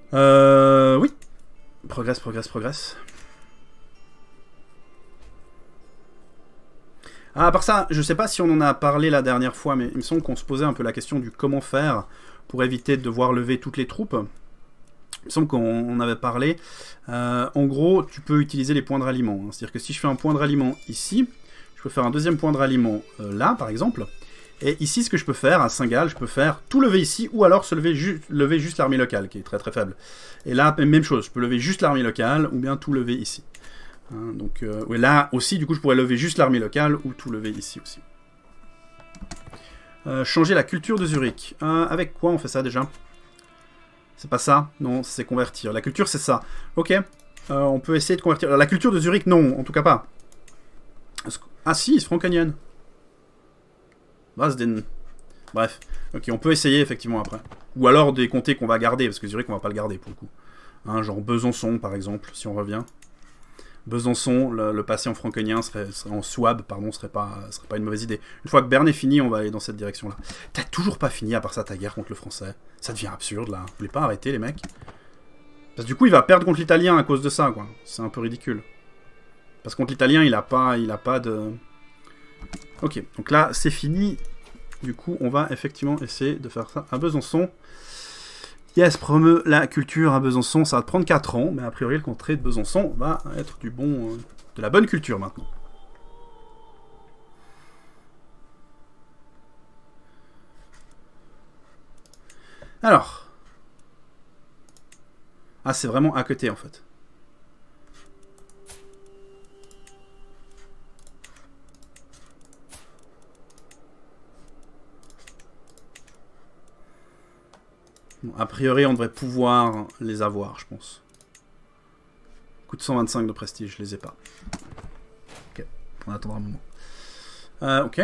Oui. Progresse, progresse, progresse. Ah, à part ça, je sais pas si on en a parlé la dernière fois, mais il me semble qu'on se posait un peu la question du comment faire pour éviter de devoir lever toutes les troupes. Il me semble qu'on avait parlé. En gros, tu peux utiliser les points de ralliement. Hein. C'est-à-dire que si je fais un point de ralliement ici, je peux faire un deuxième point de ralliement là, par exemple. Et ici, ce que je peux faire, à Saint-Gall, je peux faire tout lever ici, ou alors lever juste l'armée locale, qui est très très faible. Et là, même chose, je peux lever juste l'armée locale, ou bien tout lever ici. Hein, donc ouais, là aussi, du coup, je pourrais lever juste l'armée locale, ou tout lever ici aussi. Changer la culture de Zurich. Avec quoi on fait ça déjà? C'est pas ça? Non, c'est convertir. La culture, c'est ça. Ok. On peut essayer de convertir. Alors, la culture de Zurich, non, en tout cas pas. Ah si, c'est franconienne. Basden. Bref. Ok, on peut essayer effectivement après. Ou alors des comtés qu'on va garder, parce que Zurich, on va pas le garder pour le coup. Hein, genre Besançon, par exemple, si on revient. Besançon, le passé en franconien serait en Souabe, pardon, serait pas une mauvaise idée. Une fois que Berne est fini, on va aller dans cette direction-là. T'as toujours pas fini, à part ça, ta guerre contre le français. Ça devient absurde, là. Vous voulez pas arrêter, les mecs? Parce que du coup, il va perdre contre l'italien à cause de ça, quoi. C'est un peu ridicule. Parce que contre l'italien, il a pas de... Ok, donc là, c'est fini. Du coup, on va effectivement essayer de faire ça à Besançon. Yes, promeut la culture à Besançon. Ça va te prendre 4 ans, mais a priori, le comté de Besançon va être de la bonne culture maintenant. Alors. Ah, c'est vraiment à côté, en fait. Bon, a priori, on devrait pouvoir les avoir, je pense. Coûte 125 de prestige, je les ai pas. Ok, on attendra un moment. Ok.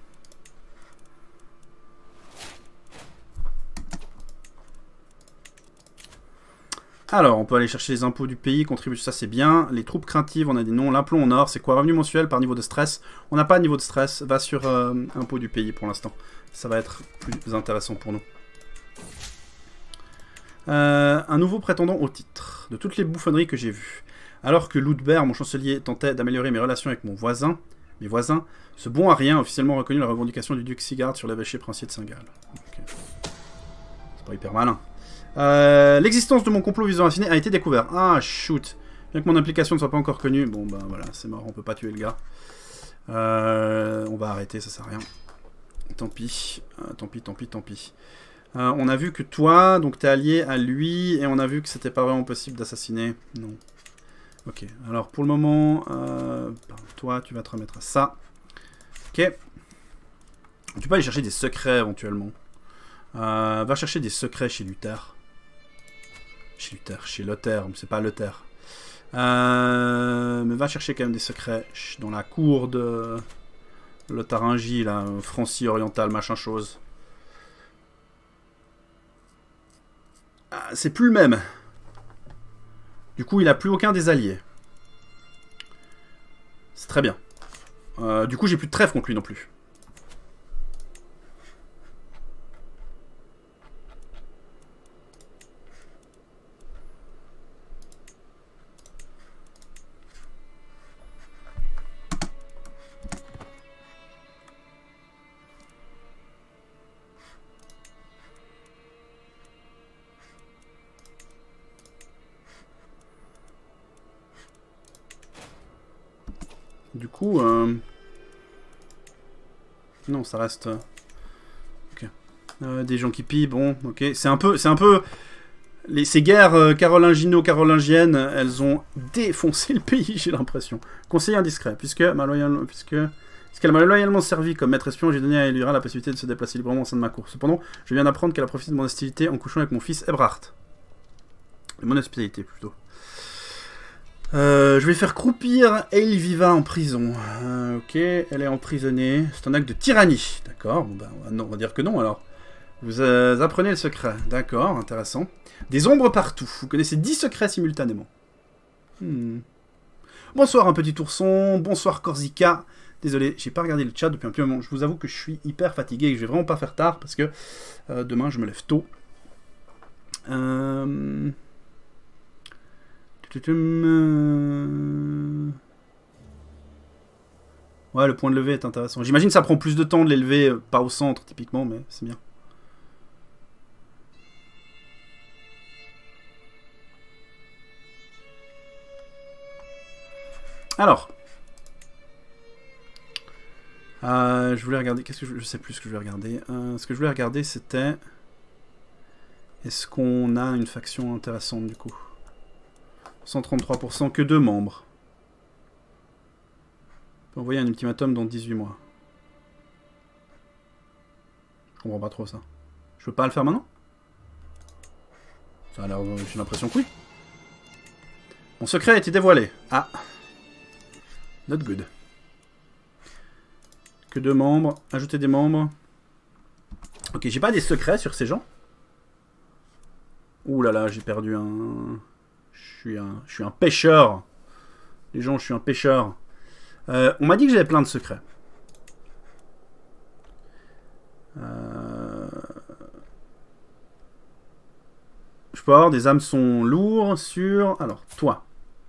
Alors, on peut aller chercher les impôts du pays, contribuer, ça c'est bien. Les troupes craintives, on a dit non. L'impôt en or, c'est quoi? Revenu mensuel par niveau de stress. On n'a pas de niveau de stress, va sur impôts du pays pour l'instant. Ça va être plus intéressant pour nous. Un nouveau prétendant au titre. De toutes les bouffonneries que j'ai vues. Alors que Ludbert, mon chancelier, tentait d'améliorer mes relations avec mes voisins, ce bon Arien a officiellement reconnu la revendication du duc Sigard sur l'évêché princier de Saint-Gall. Okay. C'est pas hyper malin. L'existence de mon complot visant à assassiner a été découvert. Ah, shoot. Bien que mon implication ne soit pas encore connue. Bon, ben voilà, c'est mort, on peut pas tuer le gars. On va arrêter, ça sert à rien. Tant pis. Tant pis, tant pis, tant pis. On a vu que toi, donc t'es allié à lui, et on a vu que c'était pas vraiment possible d'assassiner. Non. Ok, alors pour le moment, toi, tu vas te remettre à ça. Ok. Tu peux aller chercher des secrets éventuellement. Va chercher des secrets chez Luther. Chez Lothaire, mais c'est pas Lothaire. Mais va chercher quand même des secrets dans la cour de Lotharingie, là, Francie orientale, machin chose. Ah, c'est plus le même. Du coup, il a plus aucun des alliés. C'est très bien. Du coup, j'ai plus de trêve contre lui non plus. Du coup, non, ça reste... Ok. Des gens qui pillent, bon, ok. C'est un peu... Ces guerres carolingino-carolingiennes, elles ont défoncé le pays, j'ai l'impression. Conseiller indiscret, puisqu'elle m'a loyalement servi comme maître espion, j'ai donné à Elvira la possibilité de se déplacer librement au sein de ma cour. Cependant, je viens d'apprendre qu'elle a profité de mon hostilité en couchant avec mon fils Ebrard. De mon hospitalité, plutôt. Je vais faire croupir Elviva en prison. Ok, elle est emprisonnée. C'est un acte de tyrannie. D'accord, bon, ben, non, on va dire que non alors. Vous apprenez le secret. D'accord, intéressant. Des ombres partout. Vous connaissez 10 secrets simultanément. Bonsoir un petit ourson. Bonsoir Corsica. Désolé, j'ai pas regardé le chat depuis un petit moment. Je vous avoue que je suis hyper fatigué et que je vais vraiment pas faire tard parce que demain je me lève tôt. Ouais, le point de levée est intéressant. J'imagine que ça prend plus de temps de l'élever, pas au centre typiquement, mais c'est bien. Alors. Je voulais regarder. Qu'est-ce que je sais plus ce que je voulais regarder. Ce que je voulais regarder, c'était. Est-ce qu'on a une faction intéressante du coup? 133%, que 2 membres. On peut envoyer un ultimatum dans 18 mois. Je comprends pas trop ça. Je peux pas le faire maintenant? Ça a l'air. J'ai l'impression que oui. Mon secret a été dévoilé. Ah. Not good. Que 2 membres. Ajouter des membres. Ok, j'ai pas des secrets sur ces gens. Ouh là là, j'ai perdu un... Je suis un pêcheur. Les gens, je suis un pêcheur. On m'a dit que j'avais plein de secrets. Je peux avoir des hameçons lourds sur... Alors, toi.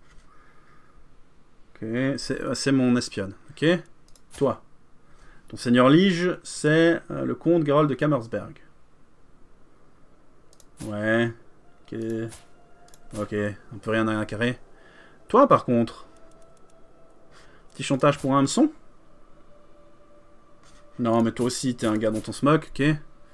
Ok, c'est mon espionne. Ok. Toi. Ton seigneur Lige, c'est le comte Gerold de Kammersberg. Ouais. Ok. Ok, on peut rien à carré. Toi, par contre. Petit chantage pour un hameçon. Non, mais toi aussi, t'es un gars dont on se moque, ok.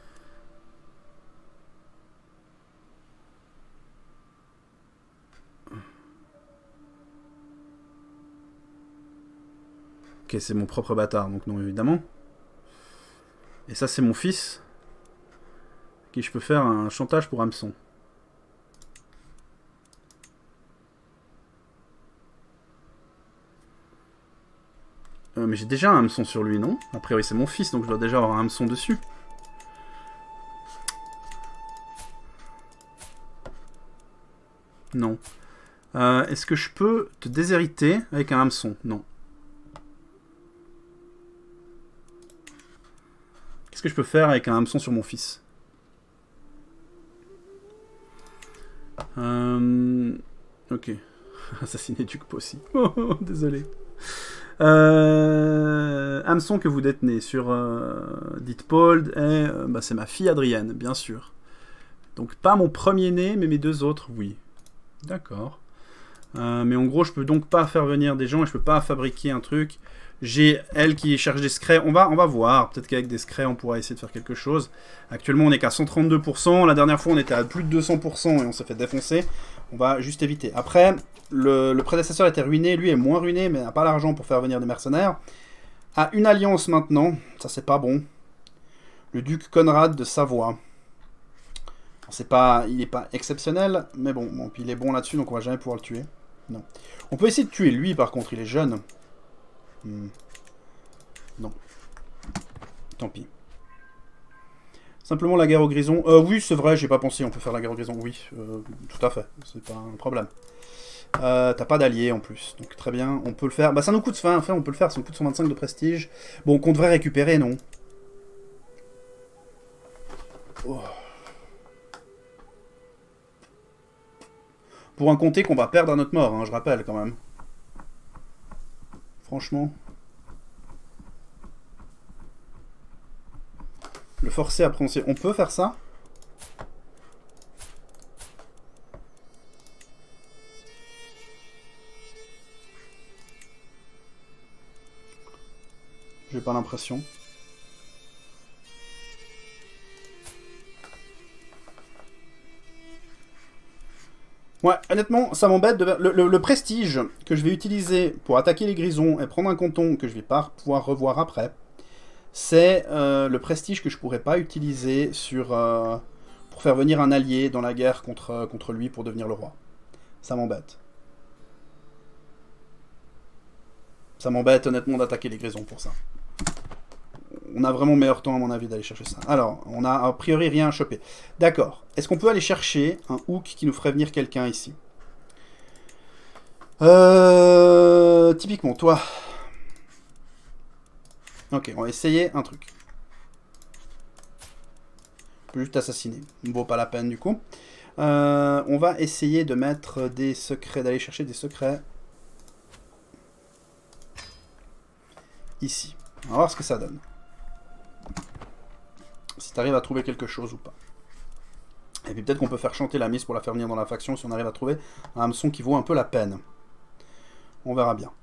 Ok, c'est mon propre bâtard, donc non, évidemment. Et ça, c'est mon fils. Qui je peux faire un chantage pour hameçon. Mais j'ai déjà un hameçon sur lui, non? A priori, c'est mon fils, donc je dois déjà avoir un hameçon dessus. Non. Est-ce que je peux te déshériter avec un hameçon? Non. Qu'est-ce que je peux faire avec un hameçon sur mon fils? Ok. Assassiner Duc Possi. Oh, désolé. Hameçon que vous détenez sur Dietpold et bah, c'est ma fille Adrienne, bien sûr. Donc pas mon premier-né, mais mes 2 autres, oui. D'accord. Mais en gros, je peux donc pas faire venir des gens et je peux pas fabriquer un truc. J'ai elle qui cherche des secrets. On va voir. Peut-être qu'avec des secrets, on pourra essayer de faire quelque chose. Actuellement, on est qu'à 132%. La dernière fois, on était à plus de 200% et on s'est fait défoncer. On va juste éviter. Après, le prédécesseur était ruiné. Lui est moins ruiné, mais n'a pas l'argent pour faire venir des mercenaires. A une alliance maintenant. Ça, c'est pas bon. Le duc Conrad de Savoie. Il n'est pas exceptionnel, mais bon, puis il est bon là-dessus, donc on va jamais pouvoir le tuer. Non. On peut essayer de tuer lui, par contre, il est jeune. Non. Tant pis. Simplement la guerre au grison. Oui, c'est vrai, j'ai pas pensé, on peut faire la guerre au grison. Oui, tout à fait, c'est pas un problème. T'as pas d'alliés en plus, donc très bien, on peut le faire. Bah ça nous coûte, enfin on peut le faire, ça nous coûte 125 de prestige. Bon, qu'on devrait récupérer, non? Oh. Pour un comté qu'on va perdre à notre mort, hein, je rappelle quand même. Franchement. Le forcer à prononcer. On peut faire ça? J'ai pas l'impression. Ouais, honnêtement, ça m'embête. Le prestige que je vais utiliser pour attaquer les grisons et prendre un canton que je vais pas pouvoir revoir après, c'est le prestige que je pourrais pas utiliser pour faire venir un allié dans la guerre contre lui pour devenir le roi. Ça m'embête. Ça m'embête honnêtement d'attaquer les grisons pour ça. On a vraiment meilleur temps à mon avis d'aller chercher ça. Alors, on a a priori rien à choper. D'accord. Est-ce qu'on peut aller chercher un hook qui nous ferait venir quelqu'un ici? Typiquement, toi. Ok, on va essayer un truc. On peut juste assassiner. Ne vaut pas la peine du coup. On va essayer de mettre des secrets, d'aller chercher des secrets. Ici. On va voir ce que ça donne. Si tu arrives à trouver quelque chose ou pas. Et puis peut-être qu'on peut faire chanter la Miss pour la faire venir dans la faction si on arrive à trouver un hameçon qui vaut un peu la peine. On verra bien.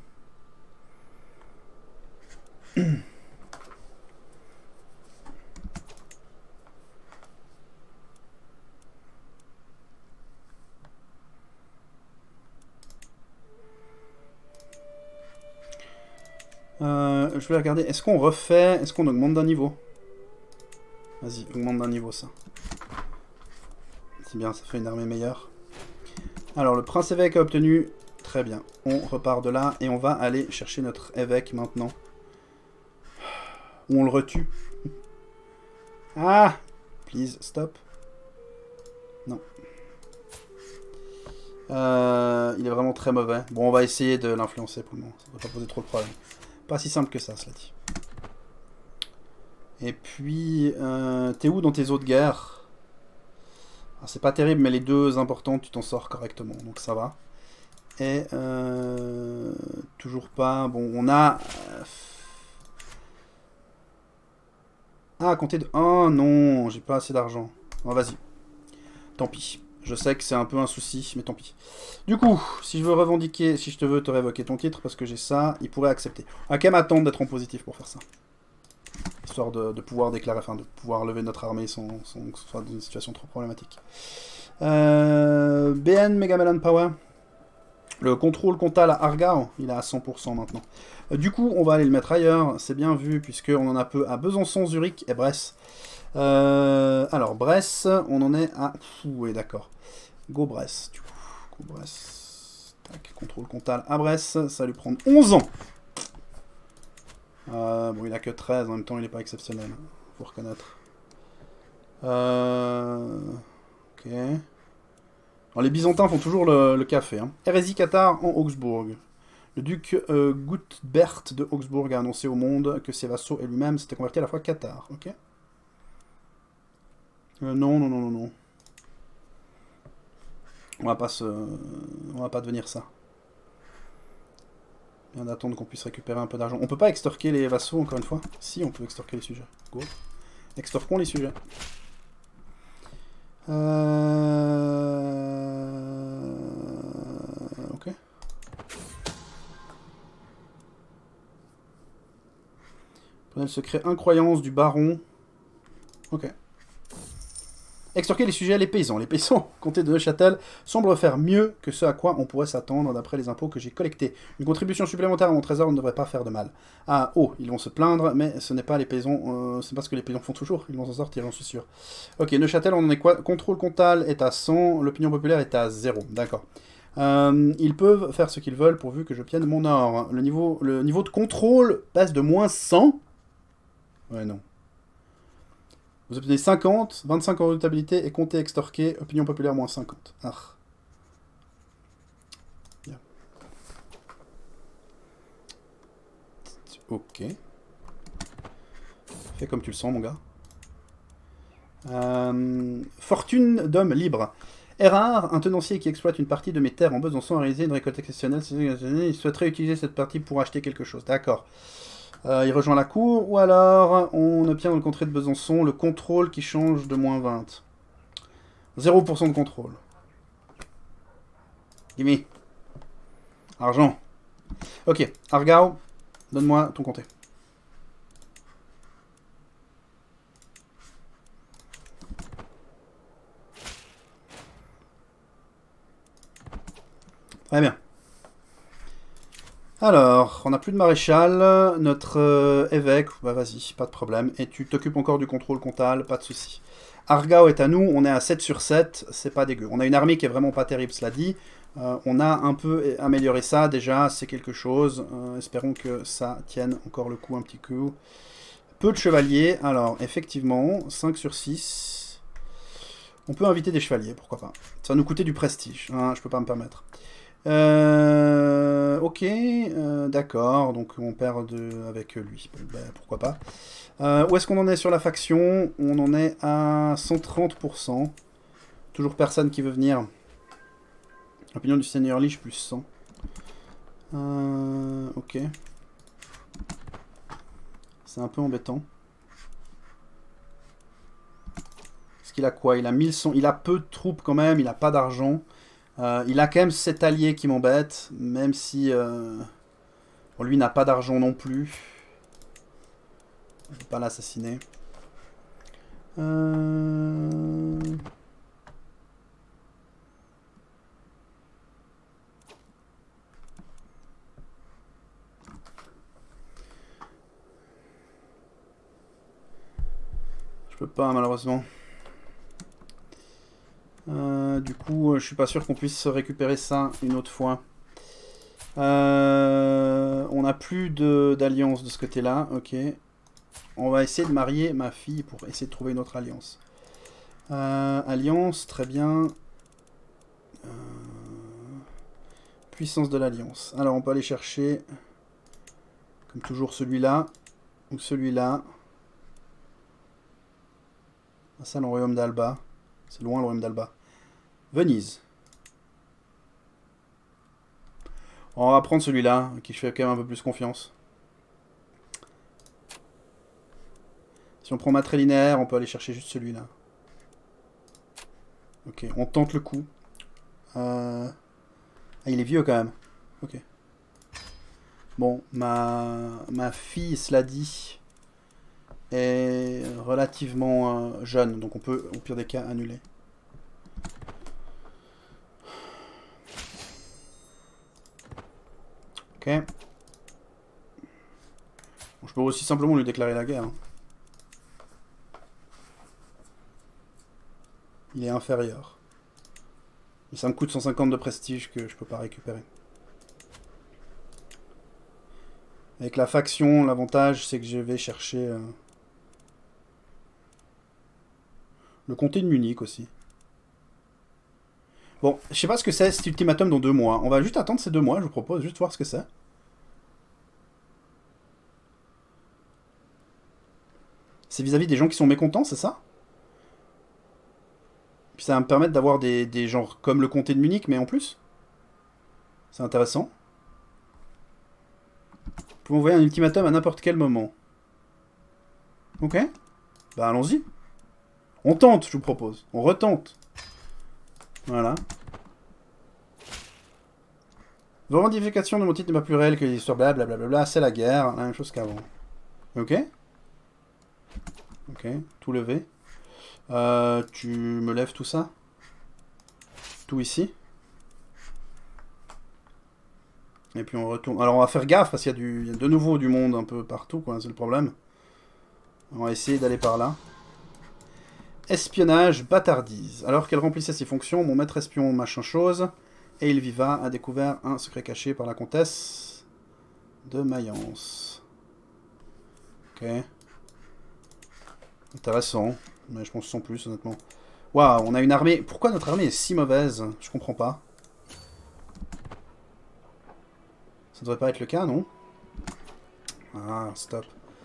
Je vais regarder. Est-ce qu'on refait... Est-ce qu'on augmente d'un niveau? Vas-y, augmente d'un niveau ça. C'est bien, ça fait une armée meilleure. Alors, le prince évêque a obtenu... Très bien. On repart de là et on va aller chercher notre évêque maintenant. Ou on le retue. Ah! Please, stop. Non. Il est vraiment très mauvais. Bon, on va essayer de l'influencer pour le moment. Ça ne va pas poser trop de problèmes. Pas si simple que ça, cela dit. Et puis, t'es où dans tes autres guerres? C'est pas terrible, mais les deux importantes, tu t'en sors correctement, donc ça va. Et toujours pas... Bon, on a... Ah, à compter de... Oh non, j'ai pas assez d'argent. Bon, vas-y. Tant pis. Je sais que c'est un peu un souci, mais tant pis. Du coup, si je veux revendiquer, si je te veux te révoquer ton titre, parce que j'ai ça, il pourrait accepter. On va quand même attendre d'être en positif pour faire ça. Histoire de pouvoir déclarer, enfin de pouvoir lever notre armée sans que ce soit dans une situation trop problématique. BN Megamelon Power. Le contrôle comptable à Argao, il est à 100% maintenant. Du coup, on va aller le mettre ailleurs, c'est bien vu, puisqu'on en a peu à Besançon, Zurich et Brest. Alors, Brest, on en est à... Oui, d'accord. Go Brest, du coup. Go Brest. Tac, contrôle comptable à Brest, ça va lui prendre 11 ans. Bon, il a que 13, en même temps, il n'est pas exceptionnel. Faut reconnaître. Ok. Alors, les Byzantins font toujours le café. Hein. Hérésie cathare en Augsbourg. Le duc Gutbert de Augsbourg a annoncé au monde que ses vassaux et lui-même s'étaient convertis à la foi cathare. Ok. Non, non, non, non, non. On va pas devenir ça. Bien d'attendre qu'on puisse récupérer un peu d'argent. On peut pas extorquer les vassaux, encore une fois? Si, on peut extorquer les sujets. Go. Extorquons les sujets. Ok. Prenez le secret incroyance du baron. Ok. Extorquer les sujets, les paysans. Les paysans, comté de Neuchâtel, semblent faire mieux que ce à quoi on pourrait s'attendre d'après les impôts que j'ai collectés. Une contribution supplémentaire à mon trésor ne devrait pas faire de mal. Ah, oh, ils vont se plaindre, mais ce n'est pas les paysans, c'est pas ce que les paysans font toujours, ils vont s'en sortir, j'en suis sûr. Ok, Neuchâtel, on en est quoi? Contrôle comptable est à 100, l'opinion populaire est à 0, d'accord. Ils peuvent faire ce qu'ils veulent pourvu que j'obtienne mon or. Le niveau de contrôle passe de moins 100. Ouais, non. Vous obtenez 50, 25 en redoutabilité et comptez extorqué, opinion populaire moins 50. Ah. Bien. Ok. Fais comme tu le sens, mon gars. Fortune d'homme libre. Errard, un tenancier qui exploite une partie de mes terres en Besançon, a réalisé une récolte exceptionnelle. Il souhaiterait utiliser cette partie pour acheter quelque chose. D'accord. Il rejoint la cour, ou alors on obtient dans le contrée de Besançon le contrôle qui change de moins 20. 0% de contrôle. Gimme. Argent. Ok, Argao, donne-moi ton comté. Très bien. Alors, on n'a plus de maréchal, notre évêque, bah vas-y, pas de problème, et tu t'occupes encore du contrôle comptable, pas de souci. Argao est à nous, on est à 7 sur 7, c'est pas dégueu. On a une armée qui est vraiment pas terrible, cela dit. On a un peu amélioré ça, déjà, c'est quelque chose. Espérons que ça tienne encore le coup un petit coup. Peu de chevaliers, alors, effectivement, 5 sur 6. On peut inviter des chevaliers, pourquoi pas. Ça va nous coûter du prestige, hein, je peux pas me permettre. Ok, d'accord, donc on perd avec lui, ben, pourquoi pas. Où est-ce qu'on en est sur la faction? On en est à 130%. Toujours personne qui veut venir. Opinion du Seigneur Lich, plus 100. Ok. C'est un peu embêtant. Parce qu'il a quoi? Il a 1100. Il a peu de troupes quand même, il a pas d'argent. Il a quand même 7 alliés qui m'embêtent, même si bon, lui n'a pas d'argent non plus. Je ne vais pas l'assassiner. Je peux pas malheureusement. Du coup, je suis pas sûr qu'on puisse récupérer ça une autre fois. On n'a plus d'alliance de ce côté-là, ok. On va essayer de marier ma fille pour essayer de trouver une autre alliance. Alliance, très bien. Puissance de l'alliance. Alors, on peut aller chercher, comme toujours, celui-là, ou celui-là. Ça, le royaume d'Alba. C'est loin, le royaume d'Alba. Venise. On va prendre celui-là, qui je fais quand même un peu plus confiance. Si on prend matrilinéaire, on peut aller chercher juste celui-là. Ok, on tente le coup. Ah, il est vieux quand même. Ok. Bon, ma fille, cela dit, est relativement jeune, donc on peut, au pire des cas, annuler. Ok. Bon, je peux aussi simplement lui déclarer la guerre. Hein. Il est inférieur. Et ça me coûte 150 de prestige que je peux pas récupérer. Avec la faction, l'avantage c'est que je vais chercher le comté de Munich aussi. Bon, je sais pas ce que c'est cet ultimatum dans 2 mois. On va juste attendre ces 2 mois, je vous propose, juste voir ce que c'est. C'est vis-à-vis des gens qui sont mécontents, c'est ça? Puis ça va me permettre d'avoir des genres comme le comté de Munich, mais en plus. C'est intéressant. Vous pouvez envoyer un ultimatum à n'importe quel moment. Ok. Bah allons-y. On tente, je vous propose. On retente. Voilà. Revendication de mon titre n'est pas plus réel que l'histoire, blablabla. C'est la guerre, la même chose qu'avant. Ok. Ok, tout levé. Tu me lèves tout ça? Tout ici. Et puis on retourne. Alors on va faire gaffe parce qu'il y a de nouveau du monde un peu partout, quoi, c'est le problème. On va essayer d'aller par là. Espionnage, bâtardise. Alors qu'elle remplissait ses fonctions, mon maître espion machin chose, et il Viva a découvert un secret caché par la comtesse de Mayence. Ok. Intéressant, mais je pense sans plus, honnêtement. Waouh, on a une armée... Pourquoi notre armée est si mauvaise? Je comprends pas. Ça devrait pas être le cas, non? Ah, stop.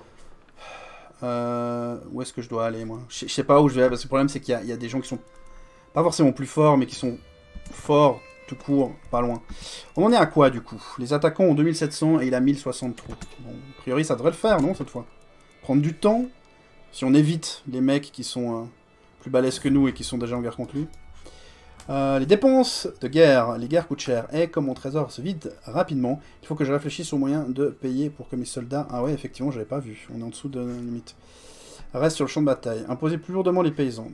Où est-ce que je dois aller, moi? Je sais pas où je vais, parce que le problème, c'est qu'il y a des gens qui sont pas forcément plus forts, mais qui sont forts tout court, pas loin. On en est à quoi, du coup? Les attaquants ont 2700 et il a 1060 troupes. Bon, a priori, ça devrait le faire, non, cette fois? Prendre du temps, si on évite les mecs qui sont plus balèzes que nous et qui sont déjà en guerre contre lui. Les dépenses de guerre, les guerres coûtent cher, et comme mon trésor se vide rapidement, il faut que je réfléchisse aux moyens de payer pour que mes soldats... Ah ouais, effectivement, j'avais pas vu, on est en dessous de la limite. Reste sur le champ de bataille, imposer plus lourdement les paysans.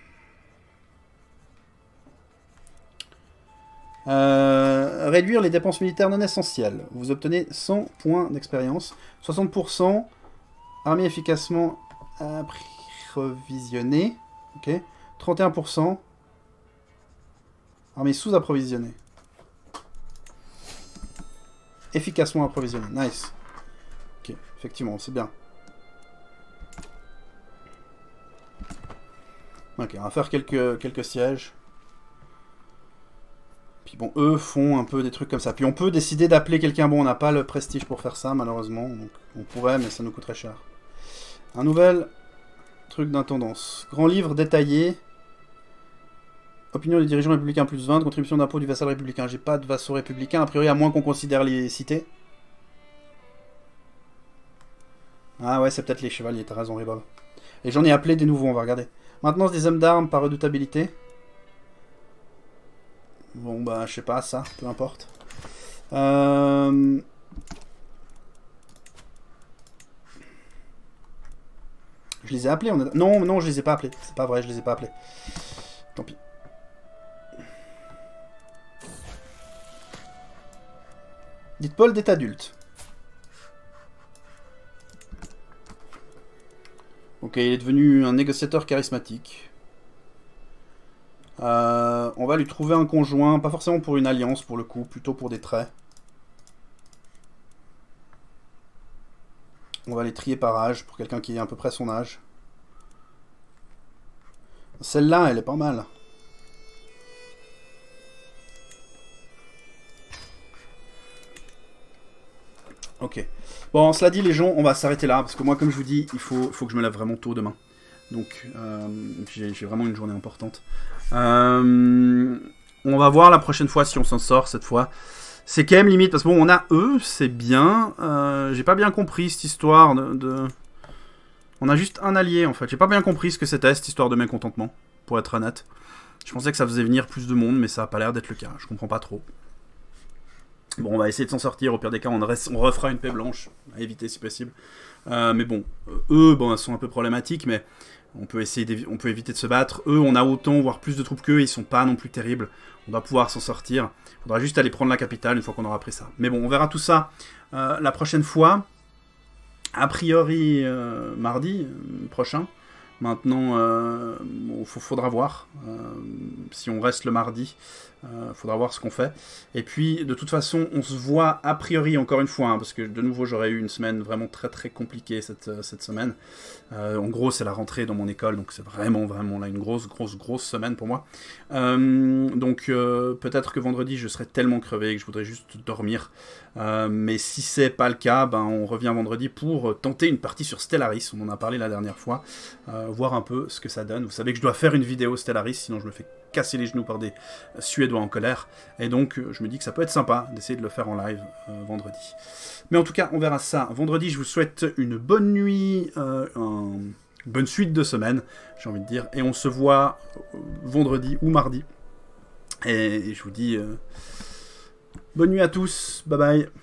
Réduire les dépenses militaires non essentielles, vous obtenez 100 points d'expérience, 60%, armée efficacement approvisionnée, ok, 31%, armée sous-approvisionnée. Efficacement approvisionnée. Nice. Ok, effectivement, c'est bien. Ok, on va faire quelques sièges. Puis bon, eux font un peu des trucs comme ça. Puis on peut décider d'appeler quelqu'un. Bon, on n'a pas le prestige pour faire ça, malheureusement. Donc on pourrait, mais ça nous coûterait cher. Un nouvel truc d'intendance. Grand livre détaillé. Opinion des dirigeants républicains plus 20, contribution d'impôt du vassal républicain. J'ai pas de vassaux républicains, a priori, à moins qu'on considère les cités. Ah ouais, c'est peut-être les chevaliers, t'as raison, Ribol. Et j'en ai appelé des nouveaux, on va regarder. Maintenance des hommes d'armes par redoutabilité. Bon, bah, je sais pas, ça, peu importe. Je les ai appelés, on a... Non, non, je les ai pas appelés. C'est pas vrai, je les ai pas appelés. Tant pis. Dites Paul d'être adulte. Ok, il est devenu un négociateur charismatique. On va lui trouver un conjoint, pas forcément pour une alliance pour le coup, plutôt pour des traits. On va les trier par âge, pour quelqu'un qui est à peu près son âge. Celle-là, elle est pas mal. Ok. Bon, cela dit, les gens, on va s'arrêter là, parce que moi, comme je vous dis, il faut que je me lève vraiment tôt demain. Donc, j'ai vraiment une journée importante. On va voir la prochaine fois si on s'en sort, cette fois. C'est quand même limite, parce que bon, on a eux, c'est bien. J'ai pas bien compris cette histoire de... On a juste un allié, en fait. J'ai pas bien compris ce que c'était, cette histoire de mécontentement, pour être honnête. Je pensais que ça faisait venir plus de monde, mais ça a pas l'air d'être le cas. Je comprends pas trop. Bon, on va essayer de s'en sortir. Au pire des cas, on refera une paix blanche, à éviter si possible. Mais bon, eux, bon, ils sont un peu problématiques, mais on peut éviter de se battre. Eux, on a autant, voire plus de troupes qu'eux, ils sont pas non plus terribles. On doit pouvoir s'en sortir. Il faudra juste aller prendre la capitale une fois qu'on aura pris ça. Mais bon, on verra tout ça la prochaine fois. A priori, mardi prochain. Maintenant, faudra voir si on reste le mardi. Faudra voir ce qu'on fait. Et puis, de toute façon, on se voit a priori, encore une fois, hein, parce que de nouveau, j'aurais eu une semaine vraiment très très compliquée cette semaine. En gros, c'est la rentrée dans mon école, donc c'est vraiment là une grosse semaine pour moi. Donc, peut-être que vendredi, je serai tellement crevé que je voudrais juste dormir. Mais si c'est pas le cas, ben, on revient vendredi pour tenter une partie sur Stellaris. On en a parlé la dernière fois. Voir un peu ce que ça donne. Vous savez que je dois faire une vidéo Stellaris, sinon je me fais casser les genoux par des Suédois en colère. Et donc, je me dis que ça peut être sympa d'essayer de le faire en live vendredi. Mais en tout cas, on verra ça vendredi. Je vous souhaite une bonne nuit, une bonne suite de semaine, j'ai envie de dire. Et on se voit vendredi ou mardi. Et je vous dis bonne nuit à tous. Bye bye.